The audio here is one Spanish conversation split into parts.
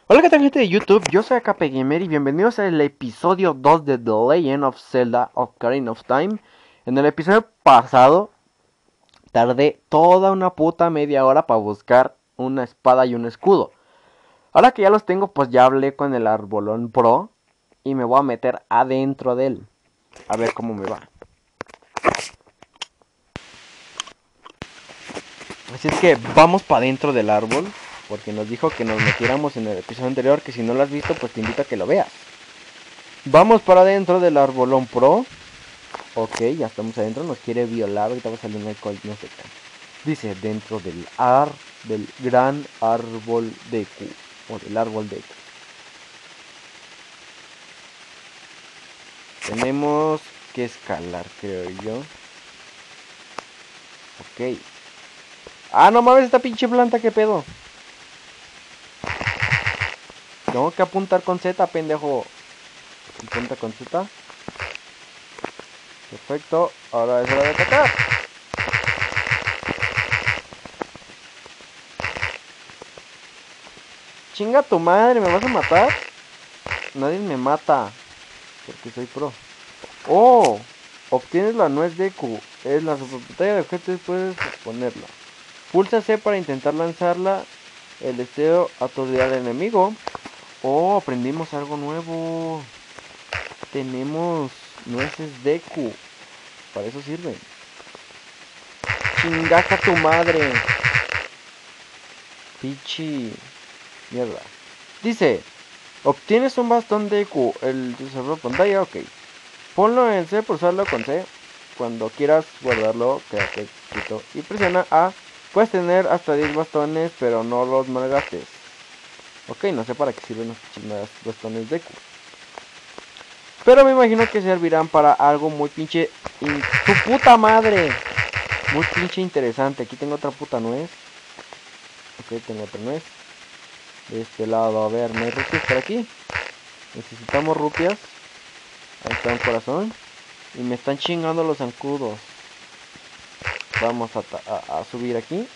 Hola, ¿qué tal, gente de YouTube? Yo soy AKP Gamer y bienvenidos al episodio 2 de The Legend of Zelda Ocarina of Time. En el episodio pasado tardé toda una puta media hora para buscar una espada y un escudo. Ahora que ya los tengo, pues ya hablé con el Arbolón Pro y me voy a meter adentro de él. A ver cómo me va. Así es que vamos para adentro del árbol, porque nos dijo que nos metiéramos en el episodio anterior, que si no lo has visto, pues te invito a que lo veas. Vamos para adentro del Arbolón Pro. Ok, ya estamos adentro, nos quiere violar, ahorita va a salir un eco, no sé qué. Dice, dentro del gran árbol de Q, o del árbol de Q. Tenemos que escalar, creo yo. Ok. Ah, no mames, esta pinche planta, qué pedo. Tengo que apuntar con Z, pendejo. Apunta con Z. Perfecto, ahora es hora de atacar. Chinga tu madre, ¿me vas a matar? Nadie me mata, porque soy pro. Oh, obtienes la nuez de Q. Es la superpantalla de objetos, puedes ponerla. Pulsa C para intentar lanzarla. El deseo aturdir al enemigo. Oh, aprendimos algo nuevo. Tenemos nueces de Q. Para eso sirven. Chingaca tu madre. Pichi. Mierda. Dice, obtienes un bastón de Q. El desarrollo de pantalla, ok. Ponlo en C, pulsarlo con C. Cuando quieras guardarlo, quédate quieto y presiona A. Puedes tener hasta 10 bastones, pero no los malgastes. Ok, no sé para qué sirven los chingados bastones de Q. Pero me imagino que servirán para algo muy pinche... ¡Tu puta madre! Muy pinche interesante. Aquí tengo otra puta nuez. Ok, tengo otra nuez. De este lado, a ver, no hay rupias por aquí. Necesitamos rupias. Ahí está un corazón. Y me están chingando los zancudos. Vamos a subir aquí.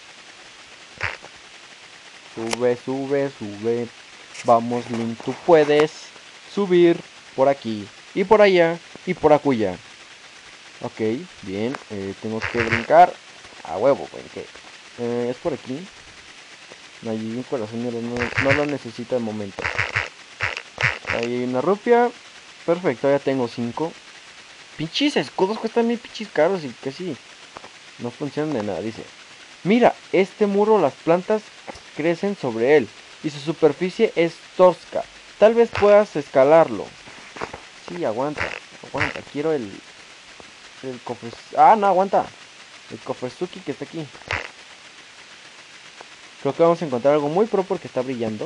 Sube, sube, sube. Vamos, Link, tú puedes subir por aquí y por allá y por acuya. Ok, bien. Tengo que brincar. A huevo, brinqué. Es por aquí. No, hay un corazón, no lo necesito de momento. Ahí hay una rupia. Perfecto, ya tengo 5. Pinches escudos cuestan mil pinches caros y casi no funcionan de nada. Dice, mira, este muro, las plantas crecen sobre él y su superficie es tosca. Tal vez puedas escalarlo. Sí, aguanta, aguanta. Quiero el cofre. Ah, no, aguanta. El cofrezuki que está aquí. Creo que vamos a encontrar algo muy pro porque está brillando.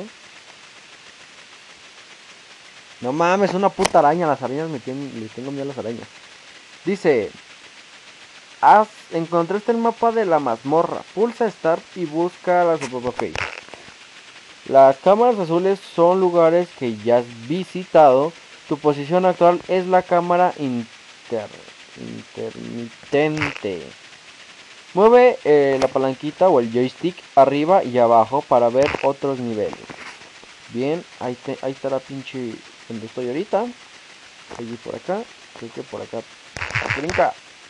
No mames, una puta araña. Las arañas le tengo miedo a las arañas. Dice, encontraste el mapa de la mazmorra. Pulsa Start y busca la Superpapay. Las cámaras azules son lugares que ya has visitado. Tu posición actual es la cámara intermitente. Mueve la palanquita o el joystick arriba y abajo para ver otros niveles. Bien, ahí está la pinche donde estoy ahorita. Allí por acá. Creo que por acá brinca.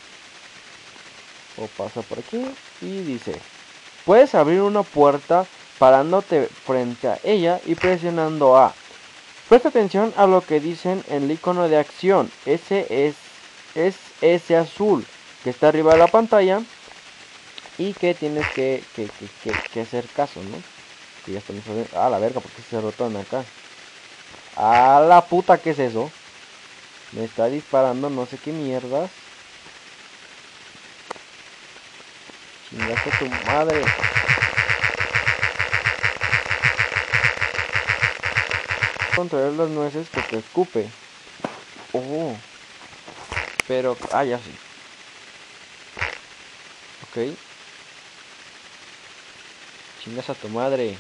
O pasa por aquí. Y dice, puedes abrir una puerta parándote frente a ella y presionando A. Presta atención a lo que dicen en el icono de acción. Es ese azul que está arriba de la pantalla y que tienes que hacer caso, ¿no? Que ya estamos a la verga, porque se rotan acá. A la puta, ¿qué es eso? Me está disparando no sé qué mierdas. Chingaste a tu madre. Controlar las nueces que te escupe. Oh, pero... Ah, ya sí. Ok. Chingas a tu madre.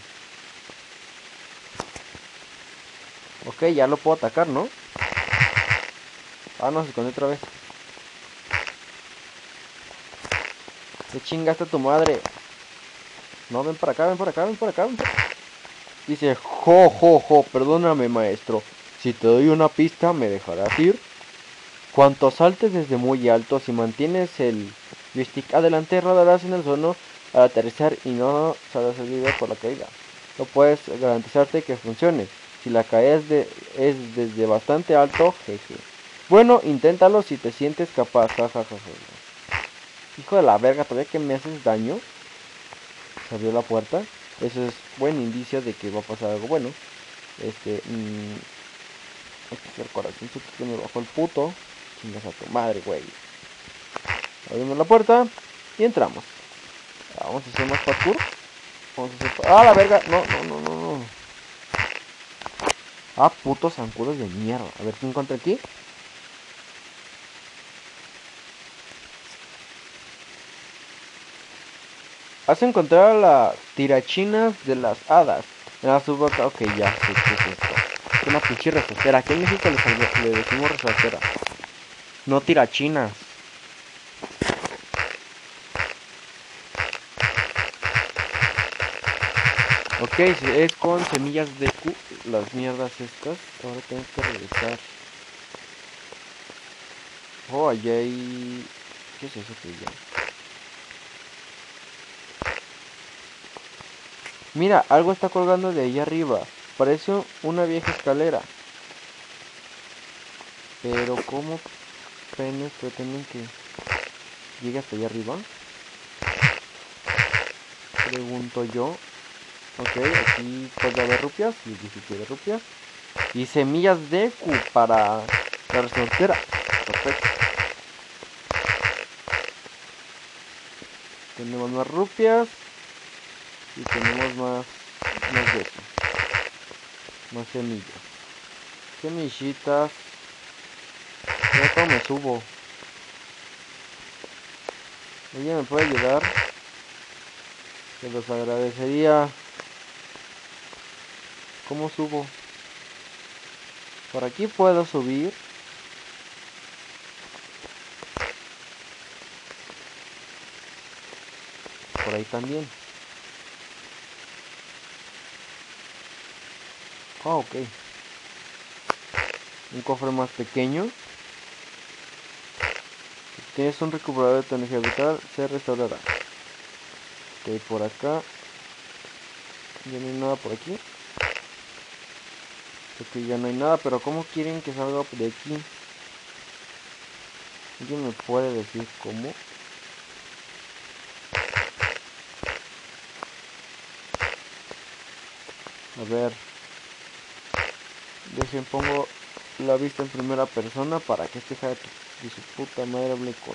Ok, ya lo puedo atacar, ¿no? Ah, no, se escondió otra vez. ¿Qué chingaste a tu madre? No, ven para acá, ven para acá, ven para acá, ven para acá. Dice, jo, perdóname maestro. Si te doy una pista, ¿me dejarás ir? Cuanto saltes desde muy alto, si mantienes el joystick adelante, rodarás en el suelo al aterrizar y no saldrás herido por la caída. No puedes garantizarte que funcione. Si la caída es desde bastante alto, jeje. Bueno, inténtalo si te sientes capaz, jajaja. Hijo de la verga, ¿todavía que me haces daño? Se abrió la puerta. Eso es buen indicio de que va a pasar algo bueno. Este el corazoncito que me bajó el puto. Chingas a tu madre, güey. Abrimos la puerta y entramos. Vamos a hacer más parkour. Vamos a hacer... ¡Ah, la verga! No. Ah, putos zancudos de mierda. A ver, ¿qué encontré aquí? Has encontrado las tirachinas de las hadas. En la subboca. Ok, ya, sí, ¿qué es esto? Es una pinche resortera. Aquí en México le decimos resortera. No tirachinas. Ok, es con semillas de Q. Las mierdas estas. Ahora tengo que regresar. Oh, allá hay... ¿Qué es eso que ya? Mira, algo está colgando de ahí arriba. Parece una vieja escalera. Pero ¿cómo penes pretenden que llegue hasta allá arriba? Pregunto yo. Ok, aquí puede haber rupias. Les dije que de rupias. Y semillas de Q para la resortera. Perfecto. Tenemos más rupias. Y tenemos más de eso. Más semillas. Semillitas. Ya cómo me subo. ¿Alguien me puede ayudar? Se los agradecería. ¿Cómo subo? Por aquí puedo subir. Por ahí también. Ah, ok. Un cofre más pequeño. Si tienes un recuperador de tu energía vital, se restaurará. Ok, por acá. Ya no hay nada por aquí. Ok, ya no hay nada, pero ¿cómo quieren que salga de aquí? ¿Alguien me puede decir cómo? A ver. Dejen, pongo la vista en primera persona para que este hija de su puta madre hable con...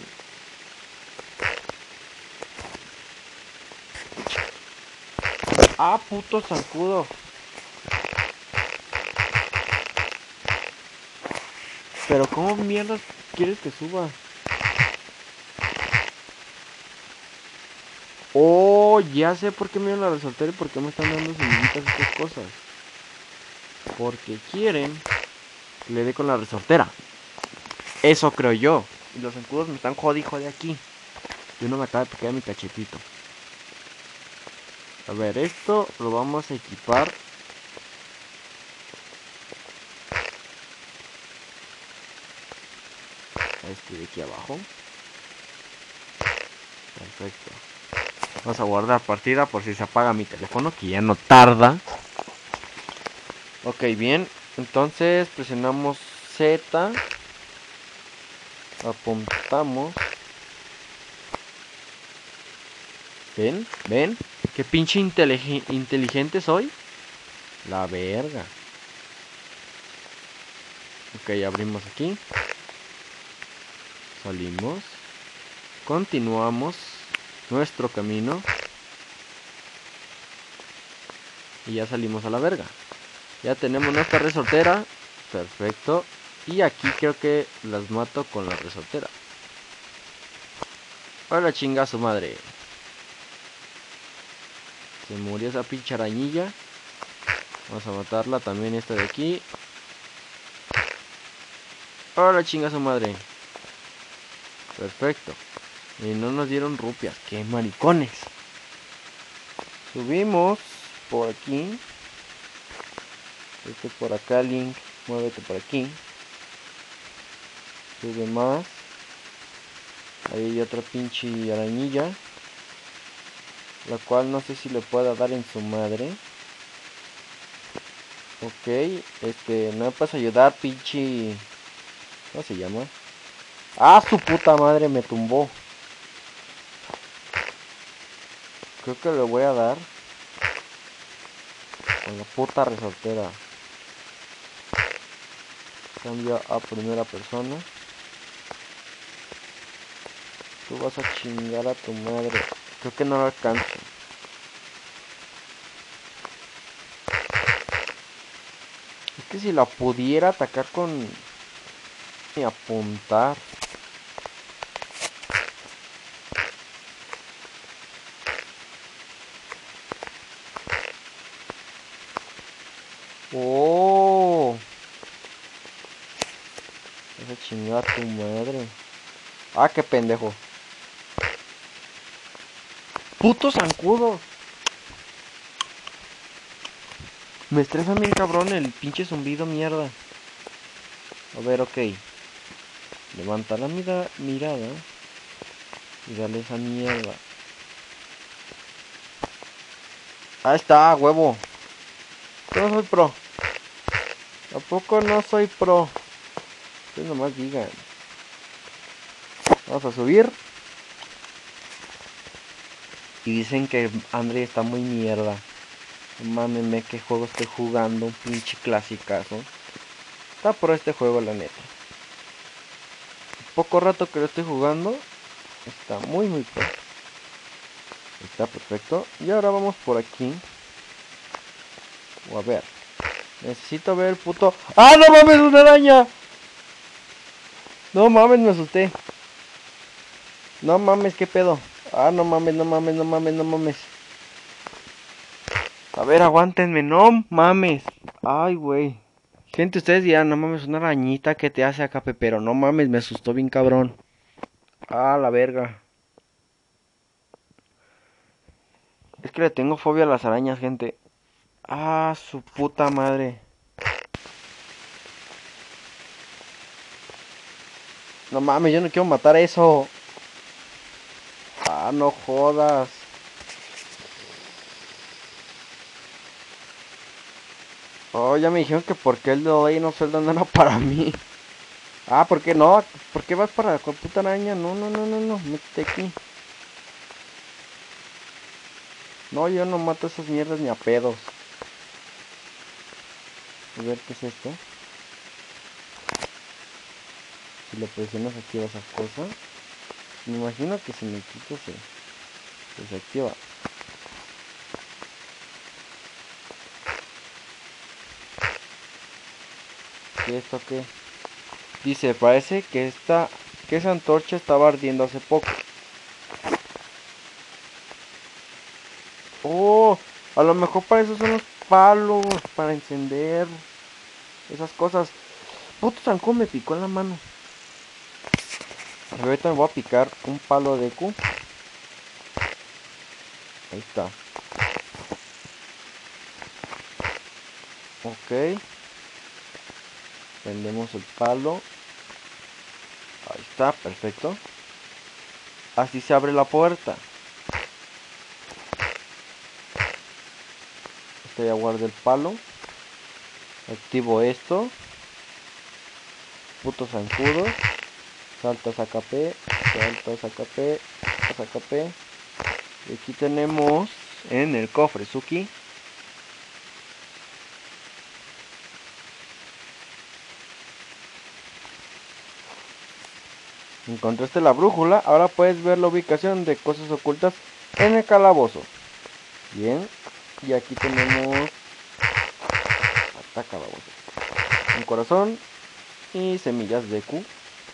¡Ah, puto zancudo! Pero ¿cómo mierda quieres que suba? Oh, ya sé por qué me van a resaltar y por qué me están dando semillitas y estas cosas. Porque quieren que le dé con la resortera. Eso creo yo. Y los zancudos me están jode aquí. Y uno me acaba de picar mi cachetito. A ver, esto lo vamos a equipar. A este de aquí abajo. Perfecto. Vamos a guardar partida por si se apaga mi teléfono, que ya no tarda. Ok, bien. Entonces presionamos Z. Apuntamos. ¿Ven? ¿Ven? ¿Qué pinche inteligente soy? La verga. Ok, abrimos aquí. Salimos. Continuamos nuestro camino. Y ya salimos a la verga. Ya tenemos nuestra resortera. Perfecto. Y aquí creo que las mato con la resortera. Hola, chinga su madre. Se murió esa pinche arañilla. Vamos a matarla también esta de aquí. Hola, chinga su madre. Perfecto. Y no nos dieron rupias. ¡Qué maricones! Subimos por aquí. Por acá, Link. Muévete por aquí. Sube más. Ahí hay otra pinche arañilla. La cual no sé si le pueda dar en su madre. Ok. No me puedes ayudar, pinche. ¿Cómo se llama? ¡Ah, su puta madre! Me tumbó. Creo que le voy a dar con la puta resortera. Cambia a primera persona. Tú vas a chingar a tu madre. Creo que no lo alcanzo. Es que si la pudiera atacar con... y apuntar. ¡Oh! Vas a chingar a tu madre. ¡Ah, qué pendejo! ¡Puto zancudo! Me estresa bien cabrón el pinche zumbido, mierda. A ver, ok. Levanta la mirada y dale esa mierda. Ahí está, huevo. Yo no soy pro. Tampoco no soy pro. Ustedes nomás digan. Vamos a subir. Y dicen que Andre está muy mierda. Mámeme, qué juego estoy jugando. Un pinche clasicazo. Está por este juego, la neta. Poco rato que lo estoy jugando. Está muy pro. Está perfecto. Y ahora vamos por aquí. O a ver. Necesito ver el puto... ¡Ah, no mames, una araña! No mames, me asusté. No mames, qué pedo. Ah, no mames, no mames, no mames, no mames. A ver, aguántenme, no mames. Ay, güey. Gente, ustedes dirán, no mames, una arañita que te hace acá, pero no mames, me asustó bien cabrón. Ah, la verga. Es que le tengo fobia a las arañas, gente. Ah, su puta madre. No mames, yo no quiero matar eso. Ah, no jodas. Oh, ya me dijeron que por qué el de ahí no sueldo no era para mí. Ah, ¿por qué no? ¿Por qué vas para la puta araña? No, no, no, no, no, métete aquí. No, yo no mato esas mierdas ni a pedos. A ver, ¿qué es esto? Si le presionas activa esa cosa. Me imagino que si me quito se activa. ¿Qué esto qué? Dice, parece que esa antorcha estaba ardiendo hace poco. Oh, a lo mejor para eso son los palos, para encender esas cosas. Puto zancudo me picó en la mano. Ahorita me voy a picar un palo de Q. Ahí está. Ok. Prendemos el palo. Ahí está, perfecto. Así se abre la puerta. Ya guardo el palo. Activo esto. Puto zancudo. Saltas a KP. Saltas a KP. Saltas a KP. Y aquí tenemos en el cofre Suki. Encontraste la brújula. Ahora puedes ver la ubicación de cosas ocultas en el calabozo. Bien. Y aquí tenemos... hasta calabozo. Un corazón. Y semillas de Q.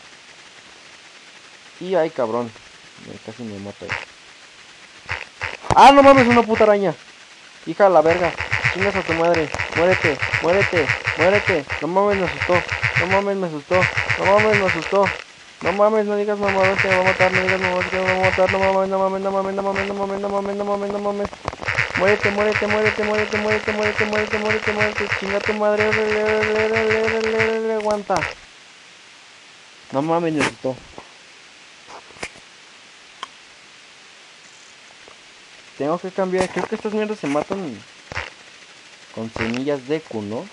Y ay, cabrón. Casi me mato ahí. ¡Ah, no mames! Una puta araña. Hija de la verga. Chingas a tu madre. Muérete, muérete, muérete. No mames, me asustó. No mames, me asustó. No mames, me asustó. No mames, no digas mamador que me va a matar. No digas mamador que me va a matar. No mames, no mames, no mames, no mames, no mames, no mames, no mames, no mames. Muérete, muérete, muérete, muérete, muérete, muérete, muérete, muérete, muérete. Chinga tu madre. Aguanta. No mames, necesito. Tengo que cambiar. Creo que estas mierdas se matan con semillas de Q, ¿no?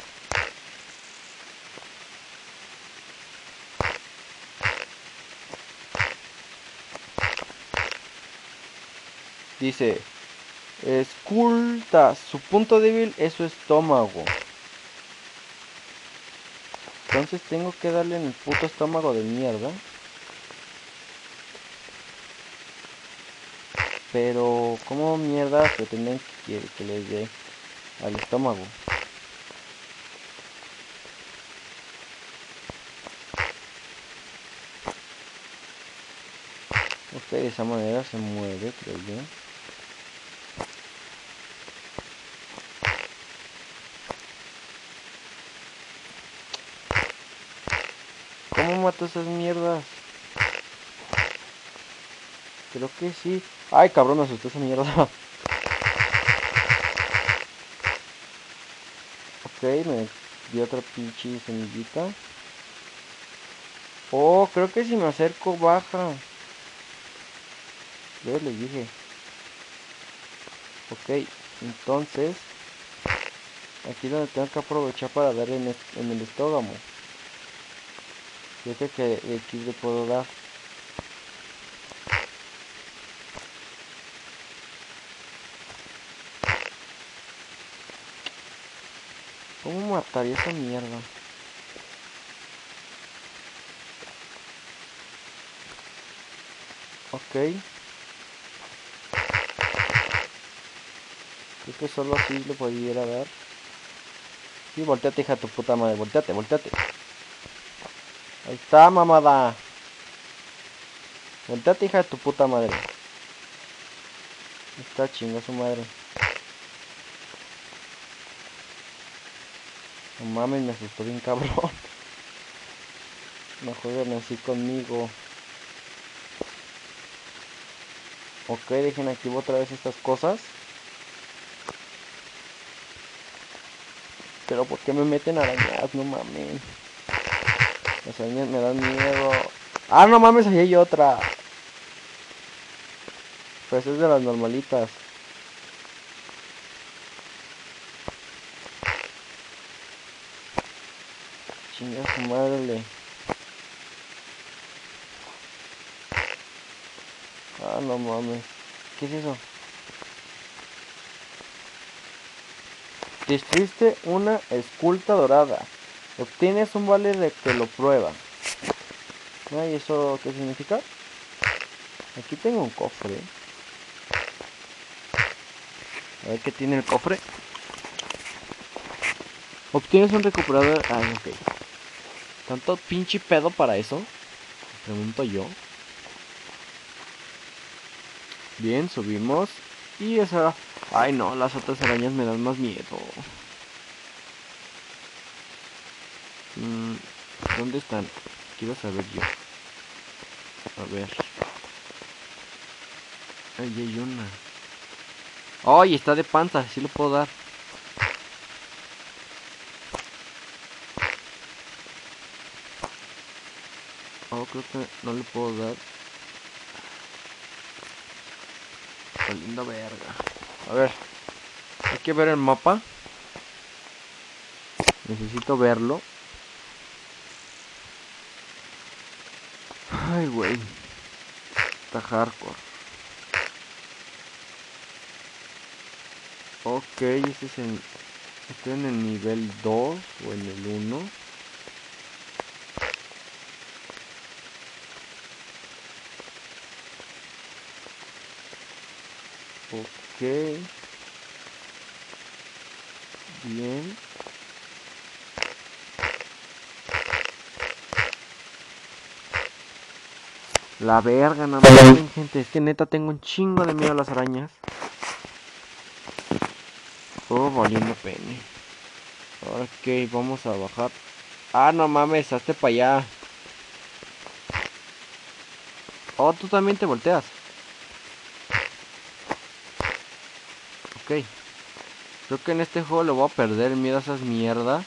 Dice, esculta, su punto débil es su estómago. Entonces tengo que darle en el puto estómago de mierda. Pero, ¿cómo mierda pretenden que les dé al estómago? Ok, de esa manera se mueve, creo yo. ¿Cómo mato esas mierdas? Creo que sí. Ay, cabrón, me asustó esa mierda. Ok, me dio otra pinche semillita. Oh, creo que si me acerco baja. Yo les dije. Ok, entonces aquí es donde tengo que aprovechar para darle en el estómago. Yo creo que de aquí le puedo dar. ¿Cómo mataría esa mierda? Ok. Creo que solo así le pudiera dar. Sí, volteate, hija de tu puta madre. Volteate, volteate. Ahí está, mamada. Volteate, hija de tu puta madre. Ahí está, chinga su madre. No mames, me asustó bien cabrón. No jueguen así conmigo. Ok, dejen activo otra vez estas cosas. Pero ¿por qué me meten arañas? No mames. Las arañas me dan miedo. Ah, no mames, ahí hay otra. Pues es de las normalitas. Chinga su madre. Ah, no mames. ¿Qué es eso? Destruiste una esculta dorada. Obtienes un vale de que lo prueba. ¿Y eso qué significa? Aquí tengo un cofre. A ver qué tiene el cofre. Obtienes un recuperador. Ah, ok. ¿Tanto pinche pedo para eso? Pregunto yo. Bien, subimos. Y esa... Ay no, las otras arañas me dan más miedo. ¿Dónde están? Quiero saber yo. A ver. Ahí hay una. ¡Ay! Está de panza, sí lo puedo dar. Oh, creo que no le puedo dar. Está linda verga. A ver. Hay que ver el mapa. Necesito verlo. Ay, güey. Está hardcore. Ok, este es en... Estoy en el nivel 2 o en el 1. Ok. Bien. La verga, no mames, gente. Es que neta tengo un chingo de miedo a las arañas. Oh, valiendo pene. Ok, vamos a bajar. Ah, no mames, hazte para allá. Oh, tú también te volteas. Ok. Creo que en este juego le voy a perder miedo a esas mierdas.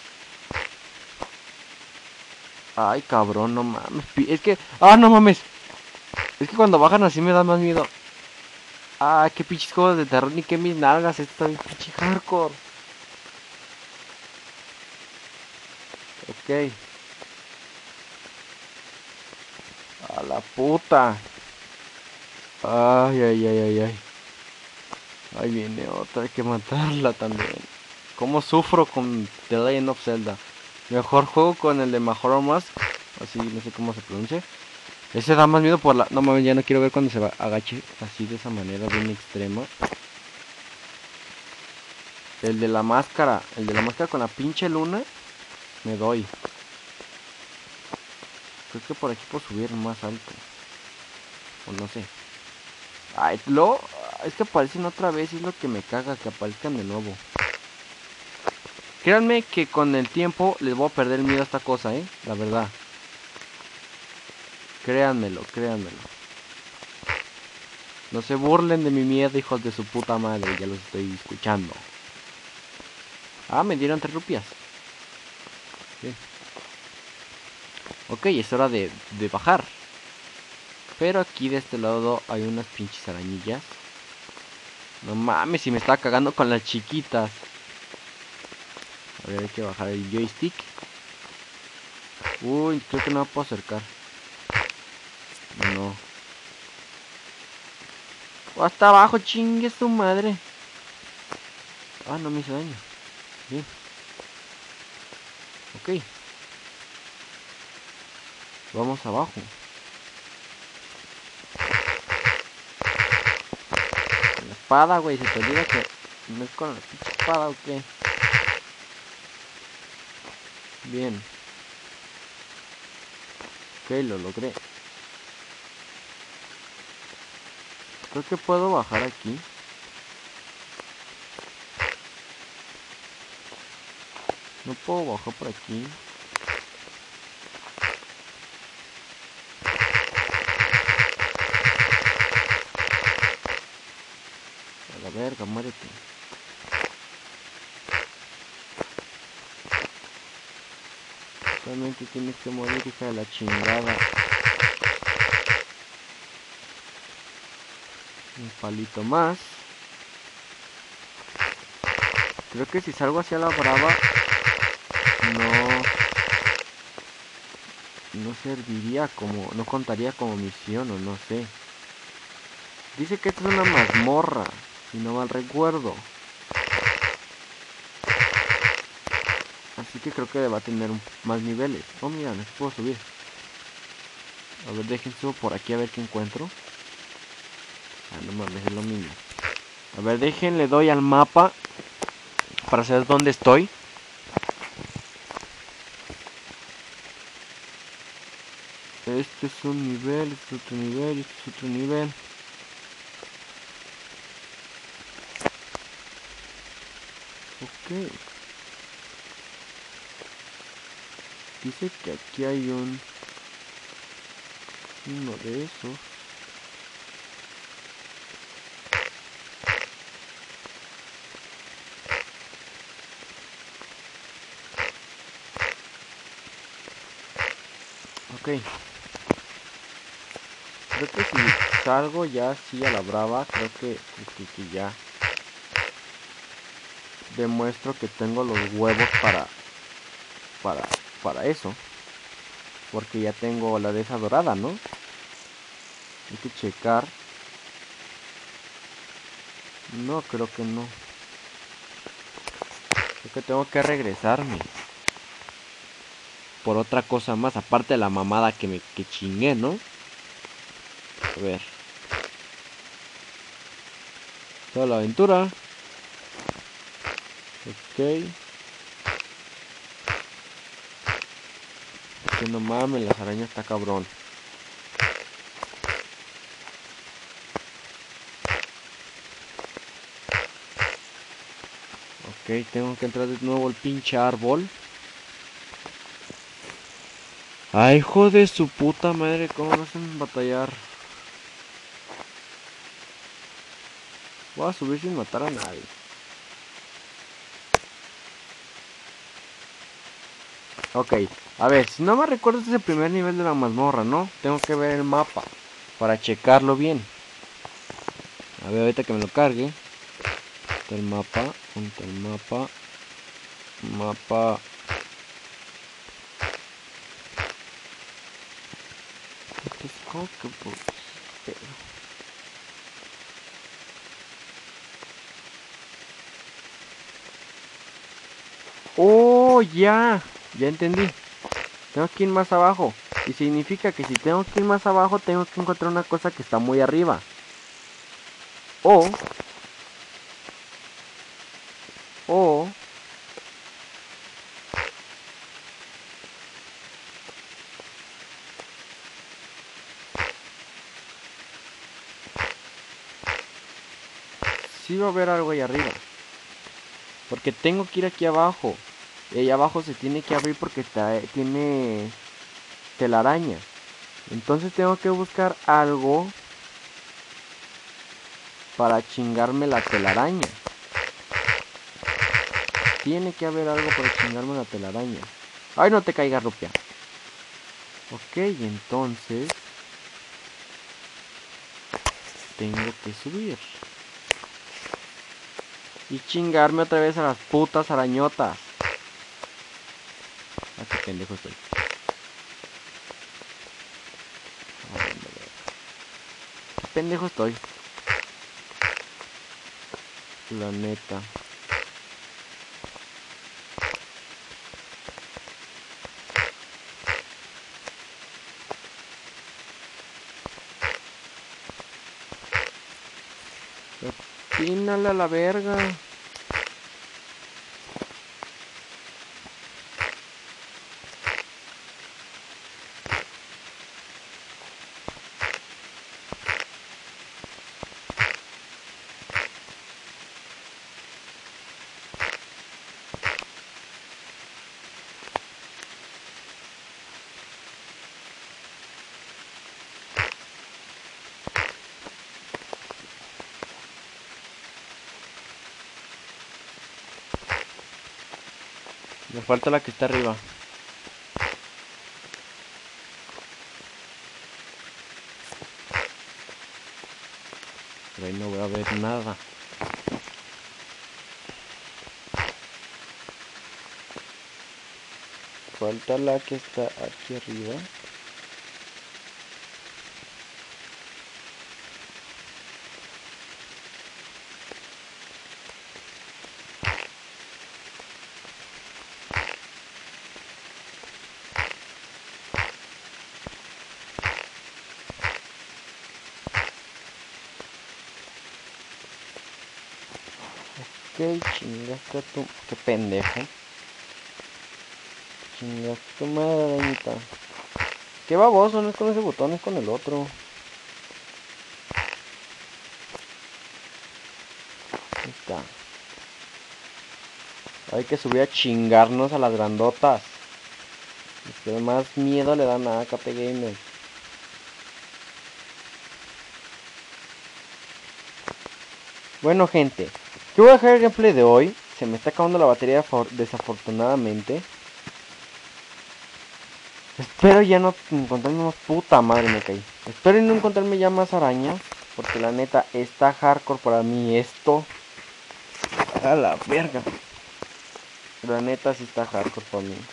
Ay, cabrón, no mames. Es que... ¡Ah, no mames! Es que cuando bajan así me da más miedo. Ah, qué pinches juegos de terror, ni que mis nalgas. Esto está bien pinche hardcore. Ok. A la puta. Ay, ay, ay, ay, ay. Ahí viene otra, hay que matarla también. ¿Cómo sufro con The Legend of Zelda? Mejor juego con el de Majora's Mask. Así, no sé cómo se pronuncia. Ese da más miedo por la... No mames, ya no quiero ver cuando se va agache así de esa manera, bien extrema. El de la máscara. El de la máscara con la pinche luna. Me doy. Creo que por aquí puedo subir más alto. O no sé. Ay, es que aparecen otra vez y es lo que me caga, que aparezcan de nuevo. Créanme que con el tiempo les voy a perder el miedo a esta cosa, la verdad. Créanmelo, créanmelo. No se burlen de mi miedo, hijos de su puta madre, ya los estoy escuchando. Ah, me dieron 3 rupias. Bien. Ok, es hora de bajar. Pero aquí de este lado hay unas pinches arañillas. No mames, si me estaba cagando con las chiquitas. A ver, hay que bajar el joystick. Uy, creo que no me puedo acercar. No. Oh, hasta abajo, chingue su madre. Ah, no me hizo daño. Bien. Ok. Vamos abajo. Con la espada, güey. Se te olvida que no es con la pinche espada o qué. Bien. Ok, lo logré. Creo que puedo bajar aquí. No puedo bajar por aquí. A la verga, muérete. Solamente tienes que morir, hija de la chingada. Un palito más. Creo que si salgo hacia la brava, no serviría como, no contaría como misión o no sé. Dice que esta es una mazmorra, si no mal recuerdo. Así que creo que va a tener más niveles. Oh, mira, no puedo subir. A ver, dejen subo por aquí a ver qué encuentro. Ah, no mames, es lo mismo. A ver, dejen, le doy al mapa para saber dónde estoy. Este es un nivel, este es otro nivel, este es otro nivel. Ok. Dice que aquí hay uno de esos. Ok. Creo que si salgo ya así a la brava, creo que ya demuestro que tengo los huevos para eso. Porque ya tengo la de esa dorada, ¿no? Hay que checar. No, creo que no. Creo que tengo que regresarme. Por otra cosa más, aparte de la mamada que chingué, ¿no? A ver. Toda la aventura. Ok. Que no mames, las arañas está cabrón. Ok, tengo que entrar de nuevo al pinche árbol. Ay, hijo de su puta madre, cómo no hacen batallar. Voy a subir sin matar a nadie. Ok, a ver, si no me recuerdo este es el primer nivel de la mazmorra, ¿no? Tengo que ver el mapa para checarlo bien. A ver, ahorita que me lo cargue. Está el mapa, junto al mapa. Mapa. Este es como que pues, oh, ya. Ya entendí. Tengo que ir más abajo. Y significa que si tengo que ir más abajo, tengo que encontrar una cosa que está muy arriba. O. O. Sí va a haber algo ahí arriba. Porque tengo que ir aquí abajo. Y ahí abajo se tiene que abrir porque tiene telaraña. Entonces tengo que buscar algo para chingarme la telaraña. Tiene que haber algo para chingarme la telaraña. Ay, no te caigas, rupia. Ok, entonces tengo que subir. Y chingarme otra vez a las putas arañotas. Ah, qué pendejo estoy. Qué pendejo estoy. La neta. Pínale a la verga. Me falta la que está arriba. Pero ahí no voy a ver nada. Falta la que está aquí arriba. Ok, chingaste a tu... Qué pendejo. Chingaste a tu madre, arañita. Qué baboso, no es con ese botón, es con el otro. Ahí está. Hay que subir a chingarnos a las grandotas. Los que más miedo le dan a AKP Gamer. Bueno, gente, yo voy a dejar el gameplay de hoy. Se me está acabando la batería desafortunadamente. Espero ya no encontrarme más... Puta madre, me caí. Espero no encontrarme ya más arañas. Porque la neta está hardcore para mí esto. A la verga. La neta sí está hardcore para mí.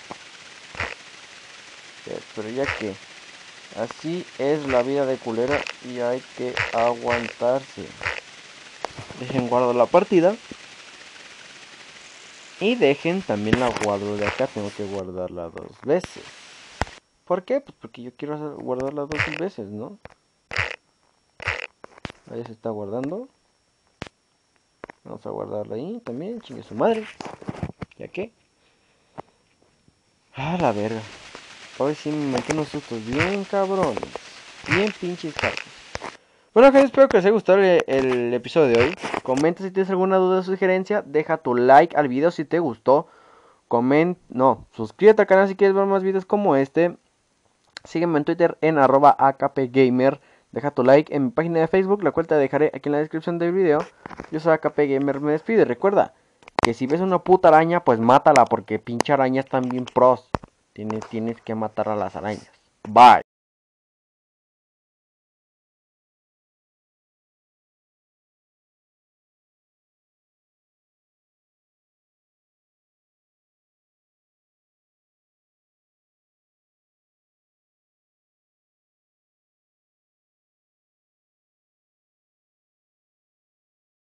Pero ya que así es la vida de culera y hay que aguantarse. Dejen guardo la partida. Y dejen también la guardo de acá. Tengo que guardarla 2 veces. ¿Por qué? Pues porque yo quiero guardarla 2 veces, ¿no? Ahí se está guardando. Vamos a guardarla ahí también. Chingue su madre. ¿Ya qué? Ah, la verga. Hoy sí me metí unos sustos bien cabrones. Bien pinches carros. Bueno, gente, espero que les haya gustado el episodio de hoy. Comenta si tienes alguna duda o sugerencia. Deja tu like al video si te gustó. Suscríbete al canal si quieres ver más videos como este. Sígueme en Twitter en @akpgamer. Deja tu like en mi página de Facebook. La cual te dejaré aquí en la descripción del video. Yo soy AKP Gamer. Me despido y recuerda que si ves una puta araña, pues mátala, porque pinche arañas están bien pros. Tienes que matar a las arañas. Bye.